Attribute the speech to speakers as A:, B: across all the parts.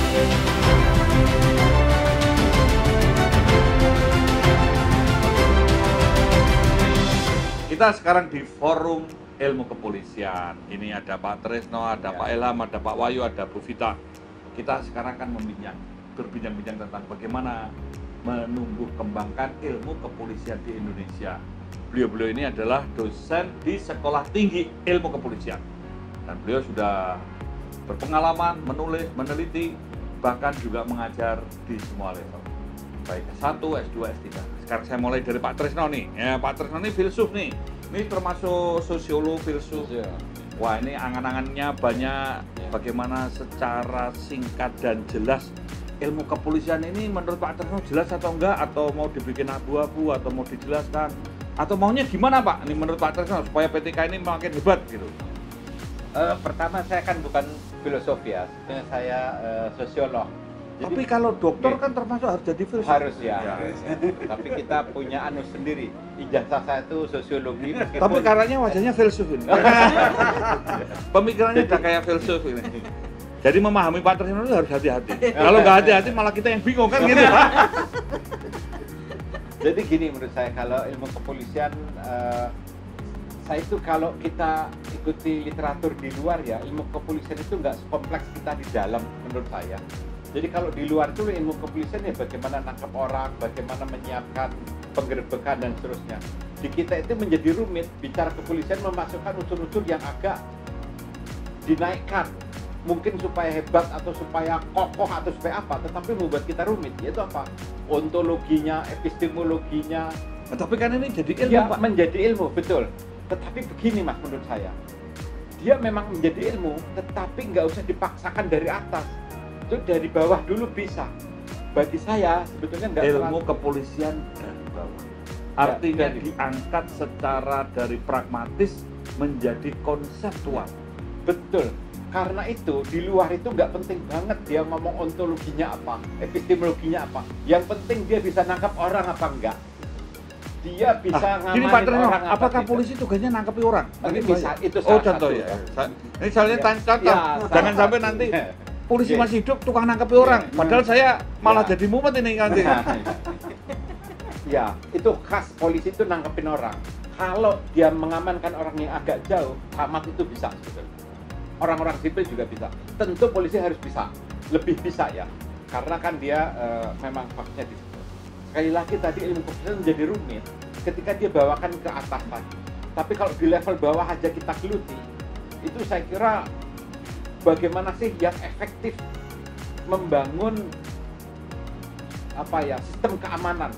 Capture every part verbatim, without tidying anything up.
A: Kita sekarang di forum ilmu kepolisian. Ini ada Pak Tresno, ada ya. Pak Ilham, ada Pak Wahyu, ada Bu Vita. Kita sekarang akan membincang, berbincang-bincang tentang bagaimana menumbuh kembangkan ilmu kepolisian di Indonesia. Beliau-beliau ini adalah dosen di Sekolah Tinggi Ilmu Kepolisian. Dan beliau sudah berpengalaman menulis, meneliti, bahkan juga mengajar di semua level. Baik S satu, S dua, S tiga. Sekarang saya mulai dari Pak Tresno nih. Ya, Pak Tresno ini filsuf nih. Ini termasuk sosiolog, filsuf. Ya. Wah, ini angan-angannya banyak. Ya. Bagaimana secara singkat dan jelas ilmu kepolisian ini menurut Pak Tresno jelas atau enggak? Atau mau dibikin abu-abu? Atau mau dijelaskan? Atau maunya gimana Pak? Ini menurut Pak Tresno supaya P T K ini makin hebat gitu.
B: Uh, pertama saya kan bukan filosof ya, saya uh, sosiolog.
A: Jadi, tapi kalau dokter okay. kan termasuk harus jadi filsuf.
B: Harus ya. ya. Tapi kita punya anu sendiri. Ijazah saya itu sosiologi.
A: Meskipun... Tapi karena wajahnya filsuf ini. Pemikirannya udah kayak filsuf ini. Jadi memahami Pak Tresno itu harus hati-hati. Kalau nggak hati-hati malah kita yang bingung kan gitu.
B: Jadi gini menurut saya, kalau ilmu kepolisian, uh, saya itu kalau kita ikuti literatur di luar ya, ilmu kepolisian itu nggak sekompleks kita di dalam menurut saya. Jadi kalau di luar itu ilmu kepolisian ya bagaimana nangkap orang, bagaimana menyiapkan penggerbekan dan seterusnya. Di kita itu menjadi rumit, bicara kepolisian memasukkan unsur-unsur yang agak dinaikkan. Mungkin supaya hebat atau supaya kokoh atau supaya apa, tetapi membuat kita rumit, yaitu apa? Ontologinya, epistemologinya.
A: Nah, tapi kan ini jadi ilmu
B: ya,
A: Pak.
B: Menjadi ilmu, betul. Tetapi begini Mas menurut saya, dia memang menjadi ilmu, tetapi nggak usah dipaksakan dari atas. Itu dari bawah dulu bisa. Bagi saya sebetulnya nggak
A: ilmu
B: terlalu...
A: kepolisian dari bawah. Artinya ya, dari... diangkat secara dari pragmatis menjadi konseptual.
B: Betul. Karena itu di luar itu nggak penting banget dia ngomong ontologinya apa, epistemologinya apa. Yang penting dia bisa nangkap orang apa enggak. Dia bisa ah, ngamanin
A: Pak Tresno,
B: orang apa.
A: Apakah tidak. Polisi tugasnya nangkapi orang?
B: Ini bisa, itu
A: salah oh, contoh ya. ya. Ini soalnya ya. Contoh, ya, jangan sampai nanti polisi ya. Masih hidup tukang nangkapi ya. Orang. Padahal ya. Saya malah ya. Jadi mumet ini nanti.
B: Ya, itu khas polisi itu nangkepin orang. Kalau dia mengamankan orang yang agak jauh, camat itu bisa sebetulnya. Orang-orang sipil juga bisa. Tentu polisi harus bisa, lebih bisa ya. Karena kan dia e, memang faktornya di situ. Sekali lagi tadi ilmu kepolisian menjadi rumit ketika dia bawakan ke atas lagi. Tapi kalau di level bawah aja kita geluti, itu saya kira bagaimana sih yang efektif membangun apa ya sistem keamanan.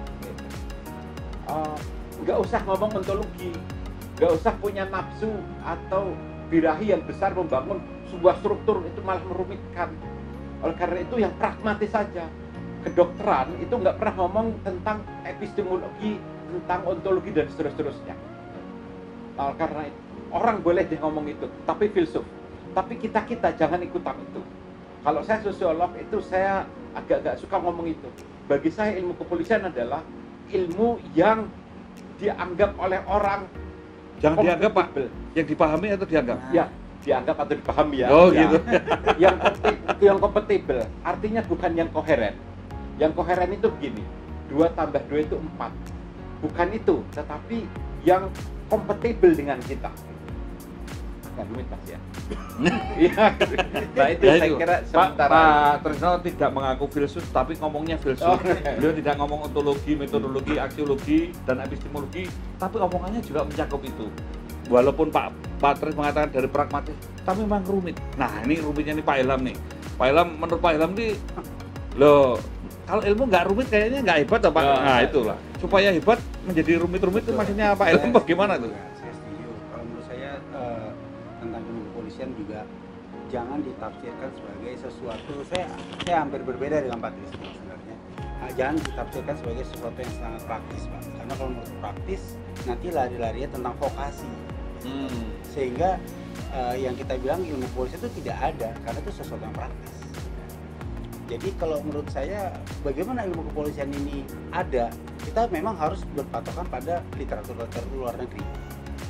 B: Uh, nggak usah ngomong ontologi, nggak usah punya nafsu atau birahi yang besar membangun sebuah struktur, itu malah merumitkan. Oleh karena itu yang pragmatis saja. Kedokteran itu nggak pernah ngomong tentang epistemologi, tentang ontologi dan seterusnya. Oleh karena itu orang boleh deh ngomong itu, tapi filsuf. Tapi kita kita jangan ikutan itu. Kalau saya sosiolog itu saya agak-agak suka ngomong itu. Bagi saya ilmu kepolisian adalah ilmu yang dianggap oleh orang.
A: Jangan dianggap Pak, yang dipahami atau dianggap?
B: Ya, dianggap atau dipahami ya.
A: Oh
B: ya.
A: gitu.
B: Yang yang kompatibel, artinya bukan yang koheren. Yang koheren itu begini, dua tambah dua itu empat. Bukan itu, tetapi yang kompatibel dengan kita. Agak rumit Mas ya. Nah itu
A: ya,
B: saya
A: itu.
B: kira
A: sementara Pak Tresno tidak mengaku filsuf, tapi ngomongnya filsuf. Oh. Beliau tidak ngomong ontologi, metodologi, aksiologi, dan epistemologi, tapi omongannya juga mencakup itu. Walaupun Pak Pak Tresno mengatakan dari pragmatis, tapi memang rumit. Nah ini rumitnya nih Pak Ilham nih. Pak Ilham, menurut Pak Ilham nih, loh kalau ilmu nggak rumit kayaknya nggak hebat Pak. Oh, nah itulah. Supaya hebat menjadi rumit-rumit itu maksudnya Pak Ilham bagaimana tuh?
C: Saya setuju. Kalau menurut saya uh, tentang ilmu kepolisian juga jangan ditafsirkan sebagai sesuatu, saya saya hampir berbeda dengan Pak Tresno sebenarnya. Nah, jangan ditafsirkan sebagai sesuatu yang sangat praktis Pak. Karena kalau menurut praktis nanti lari-larinya tentang vokasi. Hmm. Sehingga uh, yang kita bilang ilmu kepolisian itu tidak ada karena itu sesuatu yang praktis. Jadi kalau menurut saya bagaimana ilmu kepolisian ini ada, kita memang harus berpatokan pada literatur-literatur luar negeri.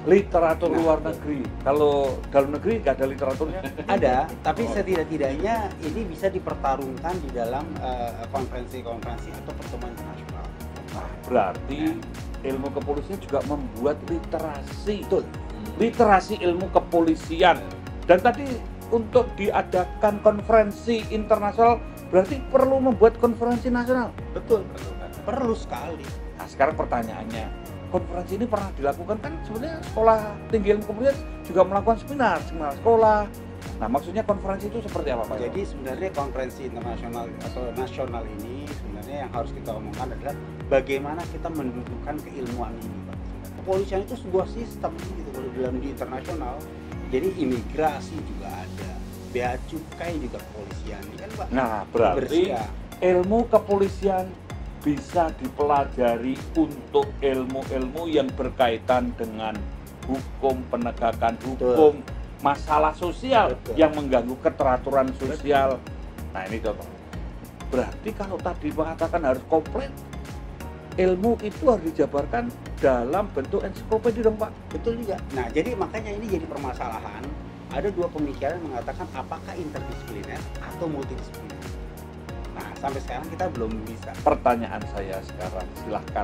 A: literatur
C: Nah,
A: luar negeri. Kalau dalam negeri nggak ada literaturnya.
C: Ada, tapi
A: Oh.
C: setidak-tidaknya ini bisa dipertarungkan di dalam eh, konferensi-konferensi atau pertemuan internasional.
A: Nah, berarti ilmu kepolisian juga membuat literasi.
C: Betul.
A: Literasi ilmu kepolisian. Dan tadi untuk diadakan konferensi internasional berarti perlu membuat konferensi nasional.
C: Betul. Perlu sekali.
A: Nah, sekarang pertanyaannya, konferensi ini pernah dilakukan kan sebenarnya sekolah tinggi ilmu kepolisian juga melakukan seminar, seminar sekolah. Nah, maksudnya konferensi itu seperti apa, Pak?
C: Jadi sebenarnya konferensi internasional atau nasional ini sebenarnya yang harus kita omongkan adalah bagaimana kita mendudukan keilmuan ini, Pak. Kepolisian itu sebuah sistem gitu kalau dalam di internasional. Jadi imigrasi juga ada, bea cukai juga kepolisian, kan Pak?
A: Nah, berarti
C: Bersia.
A: ilmu kepolisian bisa dipelajari untuk ilmu-ilmu yang berkaitan dengan hukum, penegakan hukum, masalah sosial
C: Betul.
A: yang mengganggu keteraturan sosial. Nah, ini contoh. Berarti kalau tadi mengatakan harus komplit, ilmu itu harus dijabarkan dalam bentuk ensiklopedia dong, Pak.
C: Betul juga. Nah, jadi makanya ini jadi permasalahan. Ada dua pemikiran yang mengatakan apakah interdisipliner atau multidisipliner. Nah, sampai sekarang kita belum bisa.
A: Pertanyaan saya sekarang, silahkan.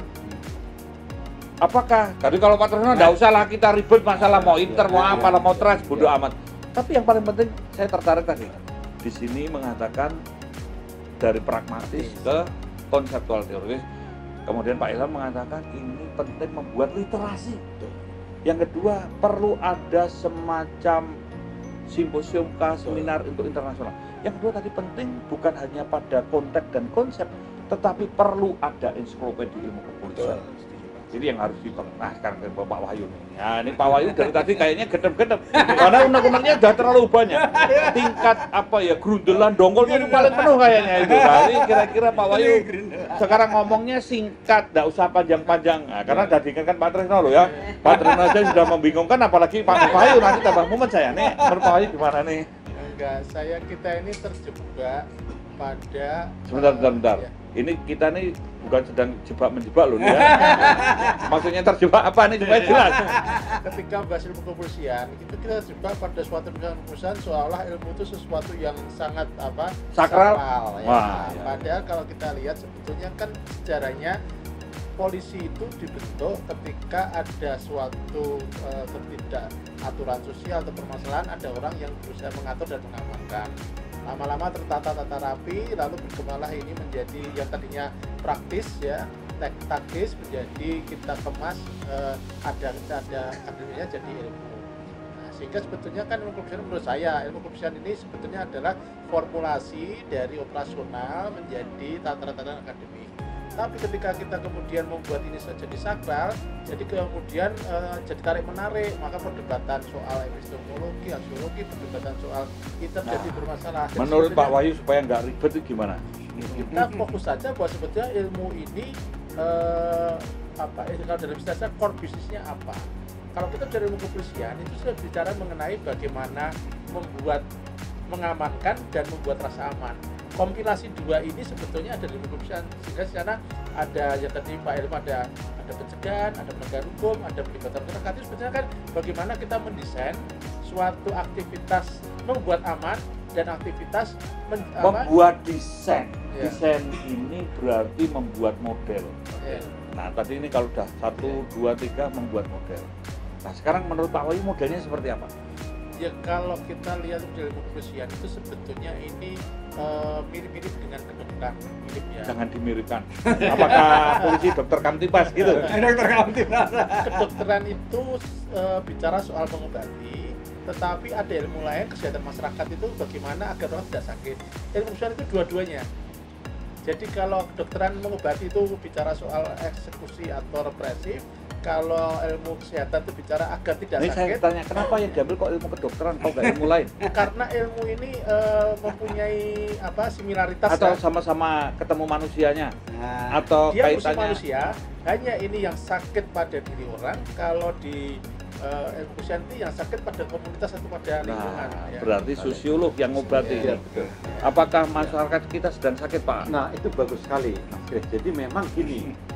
A: Apakah, jadi kalau Pak Tresno nggak usah lah kita ribet masalah mau inter, mau apa, mau trans, bodoh amat. Tapi yang paling penting saya tertarik tadi di sini mengatakan dari pragmatis ke konseptual teoris. Kemudian Pak Ilham mengatakan ini penting membuat literasi. Yang kedua perlu ada semacam simposium kah, seminar untuk internasional. Yang kedua tadi penting bukan hanya pada konteks dan konsep, tetapi perlu ada ensiklopedia ilmu kepolisian. Jadi yang harus diper. Nah, sekarang ke Pak Wahyu nih. Ya, ini Pak Wahyu dari tadi kayaknya gedep-gedep. Karena unek-uneknya udah terlalu banyak. Tingkat apa ya, grundelan dongkolnya itu paling penuh kayaknya itu. Jadi kira-kira Pak Wahyu sekarang ngomongnya singkat, enggak usah panjang-panjang. Nah, karena tadi kan Pak Tresno loh ya. Pak Tresno aja sudah membingungkan apalagi Pak Wahyu nanti tambah mumet saya nih. Menurut Pak Wahyu gimana nih?
D: Enggak, saya kita ini terjebak pada
A: Sebentar, sebentar, sebentar.
D: ya.
A: Ini kita nih bukan sedang jebak menjebak loh nih ya. Maksudnya terjebak apa nih supaya jelas.
D: Ketika bahas ilmu kepolisian itu kita terjebak pada suatu kepolisian seolah ilmu itu sesuatu yang sangat apa
A: Sakral.
D: ya.
A: Wah, ya.
D: Padahal kalau kita lihat sebetulnya kan sejarahnya polisi itu dibentuk ketika ada suatu uh, ketidakaturan sosial atau permasalahan, ada orang yang berusaha mengatur dan mengamankan. Lama-lama tertata-tata rapi, lalu berkembanglah ini menjadi yang tadinya praktis ya, tek- taktis menjadi kita kemas uh, ada ada akademinya jadi ilmu. Nah, sehingga sebetulnya kan ilmu kepolisian menurut saya ilmu kepolisian ini sebetulnya adalah formulasi dari operasional menjadi tataran-tataran akademik. Tapi ketika kita kemudian membuat ini jadi sakral, jadi kemudian uh, jadi tarik menarik, maka perdebatan soal epistemologi, aksiologi, perdebatan soal itu
A: Nah,
D: jadi bermasalah. Dan
A: Menurut Pak
D: sebetulnya
A: Wahyu supaya nggak ribet itu gimana?
D: kita fokus saja bahwa sebetulnya ilmu ini uh, apa? Kalau dalam istilah saya core bisnisnya apa? Kalau kita bicara ilmu kepolisian itu sudah bicara mengenai bagaimana membuat mengamankan dan membuat rasa aman. Kompilasi dua ini sebetulnya ada di kepolisian, sehingga di sana ada yang tadi Pak Ilham ada ada pencegahan, ada penegakan hukum, ada pelibatan masyarakat. Itu sebetulnya kan bagaimana kita mendesain suatu aktivitas membuat aman dan aktivitas men,
A: Membuat desain.
D: Ya.
A: Desain ini berarti membuat model.
D: Ya.
A: Nah, tadi ini kalau udah satu, dua, tiga membuat model. Nah, sekarang menurut Pak Wahyu modelnya seperti apa?
D: Ya kalau kita lihat di ilmu kepolisian itu sebetulnya ini uh, mirip-mirip dengan kedokteran, mirip ya.
A: Jangan dimiripkan. Apakah polisi dokter Kamtibas gitu?
C: Dokter Kamtibas.
D: Kedokteran itu uh, bicara soal mengobati, tetapi ada ilmu lain kesehatan masyarakat itu bagaimana agar orang tidak sakit. Ilmu kepolisian itu dua-duanya. Jadi kalau kedokteran mengobati itu bicara soal eksekusi atau represif, kalau ilmu kesehatan itu bicara agar tidak
A: Ini saya
D: sakit.
A: tanya, kenapa yang diambil kok ilmu kedokteran, kok nggak ilmu lain?
D: Karena ilmu ini uh, mempunyai apa similaritas
A: Atau
D: ya.
A: sama-sama ketemu manusianya?
C: Nah,
A: Atau
D: Dia musuh
A: kaitannya?
D: manusia, hanya ini yang sakit pada diri orang. Kalau di uh, ilmu kepolisian itu yang sakit pada komunitas atau pada lingkungan.
A: Nah,
D: ya.
A: berarti sosiolog yang ngobati
B: Iya,
A: ini.
B: betul.
A: Apakah masyarakat kita sedang sakit, Pak?
B: Nah, itu bagus sekali, Mas Chris. Jadi memang gini,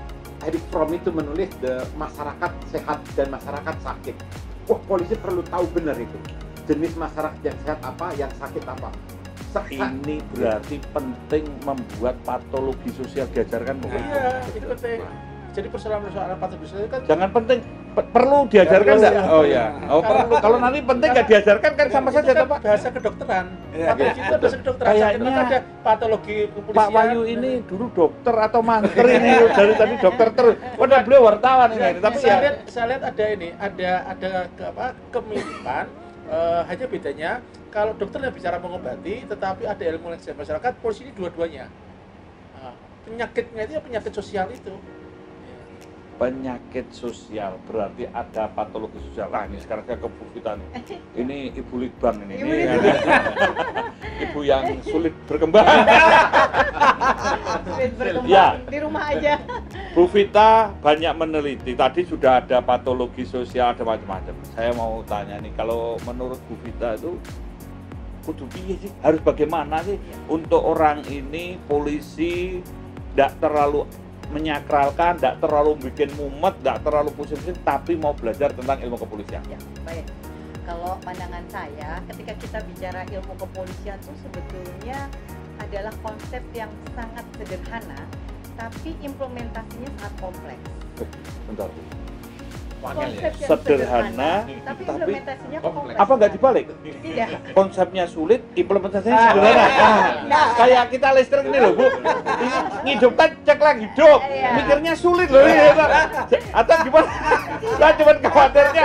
B: Eric Fromm itu menulis the masyarakat sehat dan masyarakat sakit. Wah, polisi perlu tahu benar itu jenis masyarakat yang sehat apa, yang sakit apa. Sa-
A: Ini berarti penting membuat patologi sosial diajarkan bukan?
D: Iya, itu penting. Jadi persoalan-persoalan patologi sosial itu kan
A: Jangan penting, pe- perlu diajarkan
B: Perlu,
A: enggak?
B: ya.
A: Oh ya. Oh perlu. Kalau nanti penting nggak diajarkan kan sama
D: itu
A: saja
D: kan
A: toh, Pak.
D: bahasa kedokteran.
C: Iya,
D: Patologi itu bahasa kedokteran.
A: Kayaknya
D: Sakit itu ada patologi kepolisian.
A: Pak Wahyu ini dulu dokter atau mantri ini dari tadi dokter terus. Wadah beliau wartawan ini. Tapi
D: saya
A: ya
D: lihat saya lihat ada ini, ada ada ke, apa kemiripan. Eh, hanya bedanya kalau dokter yang bicara mengobati, tetapi ada ilmu yang masyarakat, polisi ini dua-duanya. Nah, penyakitnya itu ya penyakit sosial itu.
A: penyakit sosial berarti ada patologi sosial. Nah ini sekarang saya ke Bu Vita nih. Ini Ibu Litbang ini.
E: Ibu
A: Ini
E: Litbang.
A: Ibu yang sulit berkembang.
E: Sulit berkembang
A: Ya.
E: di rumah aja.
A: Bu Vita banyak meneliti. Tadi sudah ada patologi sosial, ada macam-macam. Saya mau tanya nih, kalau menurut Bu Vita itu kudu piye sih? Harus bagaimana sih untuk orang ini polisi tidak terlalu menyakralkan, tidak terlalu bikin mumet, tidak terlalu pusing-pusing, tapi mau belajar tentang ilmu kepolisian.
E: Ya, baik. Kalau pandangan saya, ketika kita bicara ilmu kepolisian itu sebetulnya adalah konsep yang sangat sederhana, tapi implementasinya sangat kompleks.
A: Bentar.
E: Konsep yang
A: Sederhana,
E: tapi
A: tapi
E: implementasinya kompleks.
A: Apa nggak dibalik?
E: Tidak.
A: Konsepnya sulit, implementasinya sederhana. Ah,
E: Nah.
A: kayak kita listrik ini loh Bu, ini ngidupkan cek lagi hidup,
E: Iya.
A: mikirnya sulit loh ini. Atau gimana? Saya cuma khawatirnya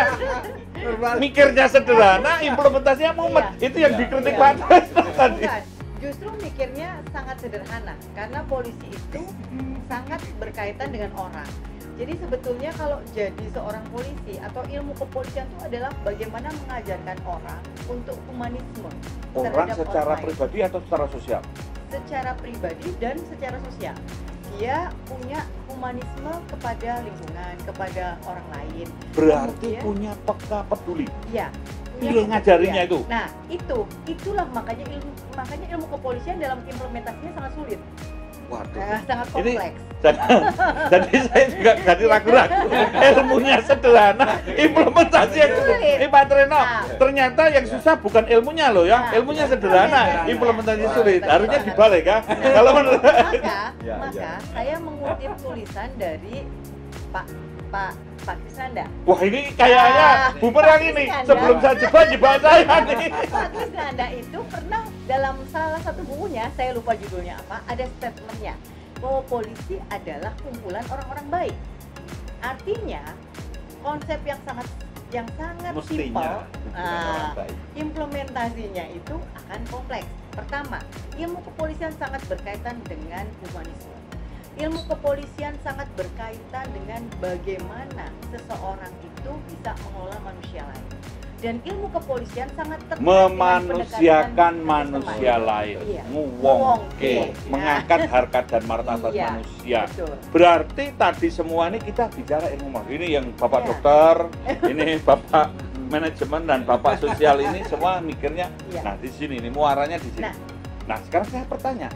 A: mikirnya sederhana, implementasinya mumet.
E: Iya.
A: Itu yang dikritik
E: Iya.
A: Pak Andres tadi.
E: Bukan. Justru mikirnya sangat sederhana karena polisi itu sangat berkaitan dengan orang. Jadi sebetulnya kalau jadi seorang polisi atau ilmu kepolisian itu adalah bagaimana mengajarkan orang untuk humanisme
A: Orang
E: terhadap
A: secara
E: orang lain.
A: pribadi atau secara sosial?
E: Secara pribadi dan secara sosial. Dia punya humanisme kepada lingkungan, kepada orang lain.
A: Berarti
E: Kemudian-
A: punya peka peduli.
E: Iya. punya
A: Iya, ngajarinya
E: kepedulian.
A: itu.
E: Nah, itu itulah makanya ilmu makanya ilmu kepolisian dalam implementasinya sangat sulit.
A: Waduh.
E: Eh, sangat
A: Ini
E: kompleks.
A: jadi, jadi saya juga jadi ragu-ragu. Ilmunya sederhana, implementasinya sulit.
E: Sulit.
A: Eh Pak Treno,
E: Nah.
A: ternyata yang susah bukan ilmunya loh ya,
E: Nah,
A: ilmunya sederhana,
E: implementasinya.
A: implementasinya
E: Wah,
A: sulit.
E: betul
A: Harusnya
E: banget.
A: dibalik ya. Kalau menurut
E: Maka,
A: Ya,
E: maka
A: ya.
E: saya mengutip tulisan dari Pak Pak Pak Krisnanda.
A: wah ini kayaknya
E: Ah,
A: bumerang
E: Pak
A: ini.
E: Krisnanda.
A: Sebelum saya jebak jebak saya nih.
E: Pak Krisnanda itu pernah dalam salah satu bukunya, saya lupa judulnya apa, ada statementnya bahwa polisi adalah kumpulan orang-orang baik. Artinya konsep yang sangat yang sangat simpel, nah, implementasinya itu akan kompleks. Pertama, ilmu kepolisian sangat berkaitan dengan humanisme. Ilmu kepolisian sangat berkaitan dengan bagaimana seseorang itu bisa mengelola manusia lain. Dan ilmu kepolisian sangat terkait dengan
A: Memanusiakan
E: pendekatan
A: manusia
E: kebersamaan.
A: lain,
E: Iya.
A: nguwongke,
E: Iya.
A: mengangkat harkat dan martabat
E: Iya,
A: manusia.
E: Betul.
A: Berarti tadi semua ini kita bicara ilmu mas. Ini yang bapak
E: Iya.
A: dokter, ini bapak manajemen dan bapak sosial ini semua mikirnya.
E: Iya.
A: Nah di sini, ini muaranya di sini.
E: Nah.
A: Nah sekarang saya bertanya,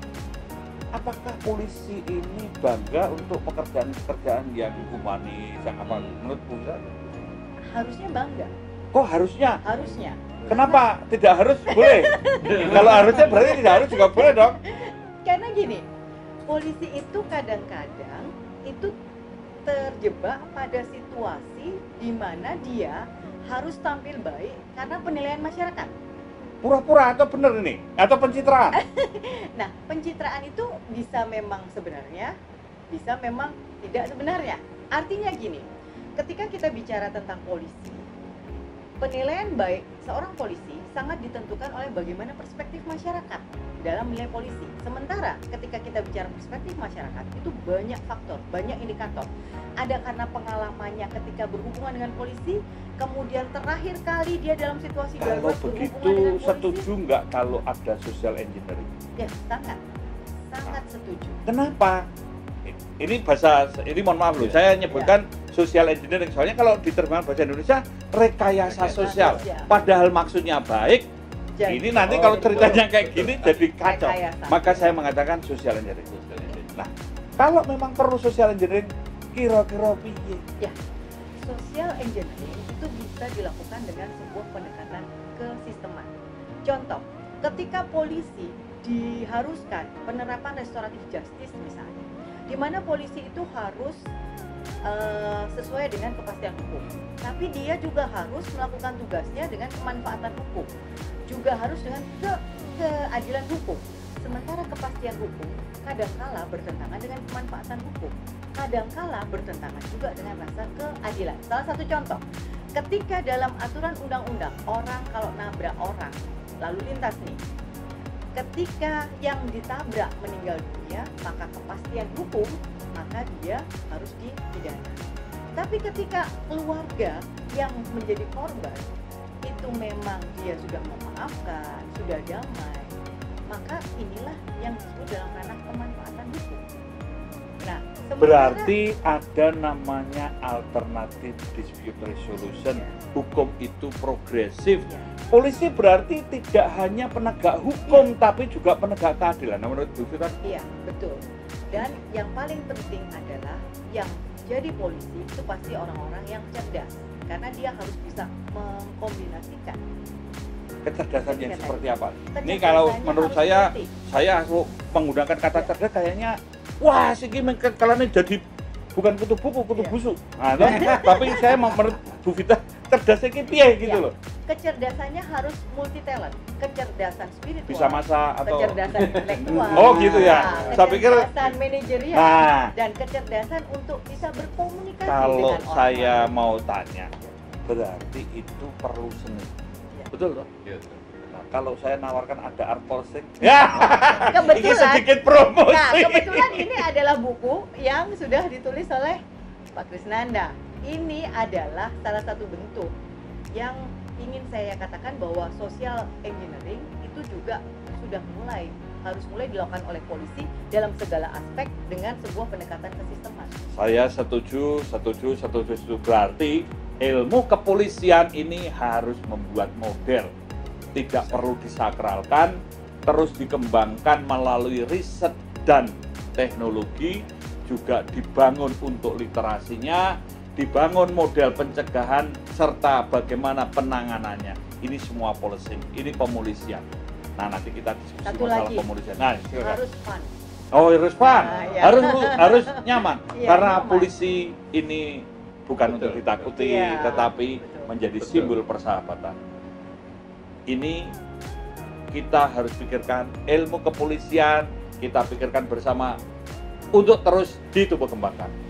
A: apakah polisi ini bangga untuk pekerjaan-pekerjaan yang humanis, yang apa? Menurut Bu Zat?
E: Harusnya bangga,
A: Kok harusnya?
E: harusnya.
A: Kenapa tidak harus boleh? Kalau harusnya berarti tidak harus juga boleh dong.
E: Karena gini, polisi itu kadang-kadang itu terjebak pada situasi di mana dia harus tampil baik karena penilaian masyarakat.
A: Pura-pura atau bener ini? Atau pencitraan?
E: Nah, pencitraan itu bisa memang sebenarnya, bisa memang tidak sebenarnya. Artinya gini, ketika kita bicara tentang polisi, penilaian baik seorang polisi sangat ditentukan oleh bagaimana perspektif masyarakat dalam menilai polisi. Sementara ketika kita bicara perspektif masyarakat, itu banyak faktor, banyak indikator. Ada karena pengalamannya ketika berhubungan dengan polisi, kemudian terakhir kali dia dalam situasi
A: Kalau
E: darurat berhubungan
A: begitu
E: dengan polisi.
A: setuju nggak kalau ada social engineering?
E: Ya, sangat, sangat setuju.
A: Kenapa? Ini bahasa, ini mohon maaf loh, saya nyebutkan social engineering. Soalnya kalau diterjemahkan bahasa Indonesia, rekayasa sosial.
E: sosial.
A: Padahal maksudnya baik,
E: Jadi,
A: ini nanti
C: oh,
A: kalau ceritanya kayak gini jadi kacau.
E: Rekayasa.
A: Maka saya mengatakan social engineering. Nah, kalau memang perlu social engineering, kira-kira piye?
E: Ya, social engineering itu bisa dilakukan dengan sebuah pendekatan kesisteman. Contoh, ketika polisi diharuskan penerapan restoratif justice misalnya, di mana polisi itu harus uh, sesuai dengan kepastian hukum, tapi dia juga harus melakukan tugasnya dengan kemanfaatan hukum, juga harus dengan ke keadilan hukum. Sementara kepastian hukum kadangkala bertentangan dengan kemanfaatan hukum, kadangkala bertentangan juga dengan rasa keadilan. Salah satu contoh, ketika dalam aturan undang-undang orang kalau nabrak orang lalu lintas nih, ketika yang ditabrak meninggal dunia, maka kepastian hukum, maka dia harus dipidana. Tapi ketika keluarga yang menjadi korban itu memang dia sudah memaafkan, sudah damai, maka inilah yang disebut dalam ranah kemanfaatan hukum. Nah, sementara,
A: berarti ada namanya alternative dispute resolution. Hukum itu progresif.
E: ya,
A: Polisi berarti tidak hanya penegak hukum, tapi juga penegak keadilan. Nah, menurut Bu Fita,
E: iya betul. Dan yang paling penting adalah yang jadi polisi itu pasti orang-orang yang cerdas, karena dia harus bisa mengkombinasikan.
A: kecerdasan yang
E: Kecerdasan.
A: seperti apa? Ini
E: Kecerdasannya
A: kalau menurut
E: harus
A: saya,
E: mengerti.
A: saya kalau menggunakan kata
E: Ya.
A: cerdas kayaknya, wah, sih kalian jadi bukan kutu buku, kutu
E: Ya.
A: busuk. Nah, kan? Tapi saya mau menurut Bu Fita, cerdasnya ki piye gitu
E: Ya.
A: loh.
E: Kecerdasannya harus multi talent, kecerdasan spiritual,
A: Bisa masak atau
E: kecerdasan intelektual,
A: Oh, gitu ya.
E: nah,
A: Saya pikir-
E: kecerdasan manajerial,
A: Nah,
E: dan kecerdasan untuk bisa berkomunikasi
A: kalau
E: dengan orang
A: saya
E: lain.
A: mau tanya, berarti itu perlu seni.
E: Ya.
A: Betul toh?
B: Iya.
A: Nah, kalau saya nawarkan ada art polsek, ya, ini
E: Kebetulan,
A: sedikit promosi.
E: nah kebetulan ini adalah buku yang sudah ditulis oleh Pak Krisnanda. Ini adalah salah satu bentuk yang ingin saya katakan bahwa social engineering itu juga sudah mulai harus mulai dilakukan oleh polisi dalam segala aspek dengan sebuah pendekatan kesisteman.
A: Saya setuju, setuju, setuju, setuju. Berarti ilmu kepolisian ini harus membuat model, tidak perlu disakralkan, terus dikembangkan melalui riset dan teknologi, juga dibangun untuk literasinya, dibangun model pencegahan, serta bagaimana penanganannya. Ini semua policing, ini pemolisian. Nah, nanti kita diskusi
E: Satu
A: masalah
E: lagi.
A: pemolisian. Nah, silakan.
E: Harus fun.
A: Oh, harus fun,
E: Nah, iya.
A: harus harus nyaman,
E: Iya,
A: karena
E: nyaman.
A: polisi ini bukan
B: Betul,
A: untuk ditakuti,
E: Iya,
A: tetapi
E: betul.
A: menjadi
B: Betul.
A: simbol persahabatan. Ini kita harus pikirkan ilmu kepolisian, kita pikirkan bersama untuk terus ditumbuh kembangkan.